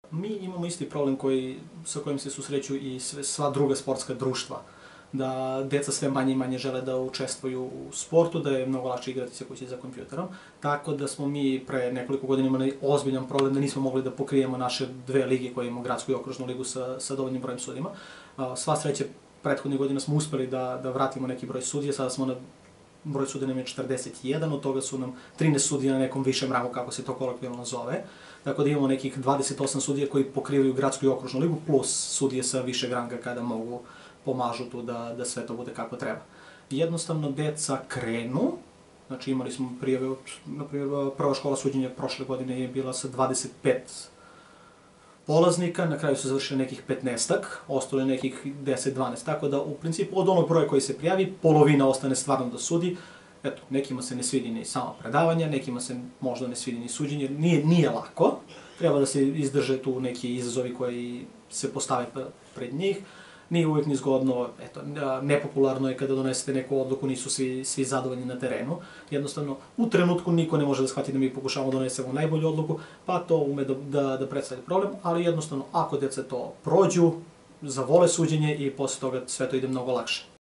Mi imamo isti problem sa kojim se susreću i sva druga sportska društva. Da deca sve manje i manje žele da učestvuju u sportu, da je mnogo lakše igrati se kući za kompjuterom. Tako da smo mi pre nekoliko godina imali ozbiljan problem da nismo mogli da pokrijemo naše dve lige koje imamo, gradsku i okružnu ligu sa dovoljnim brojem sudijima. Sva sreće, prethodnih godina smo uspeli da vratimo neki broj sudija, sada smo na broj sudija nam je 41, od toga su nam 13 sudija na nekom višem rangu, kako se to kolokvijalno zove. Tako da imamo nekih 28 sudija koji pokrivaju gradsku i okružnu ligu, plus sudije sa višeg ranga kada mogu pomažu tu da sve to bude kako treba. Jednostavno, deca krenu, znači imali smo prijave, na primjer, prva škola suđenja prošle godine je bila sa 25 polaznika, na kraju su završili nekih 15-ak, ostalo je nekih 10-12, tako da u principu od onog broja koji se prijavi, polovina ostane stvarno da sudi. Eto, nekima se ne svidi ni samo predavanja, nekima se možda ne svidi ni suđenje, nije lako, treba da se izdrže tu neki izazovi koji se postave pred njih. Nije uvek ni zgodno, eto, nepopularno je kada donesete neku odluku, nisu svi zadovoljni na terenu. Jednostavno, u trenutku niko ne može da shvati da mi pokušavamo da donesemo najbolju odluku, pa to ume da predstavlja problem, ali jednostavno, ako deca to prođu, zavole suđenje i posle toga sve to ide mnogo lakše.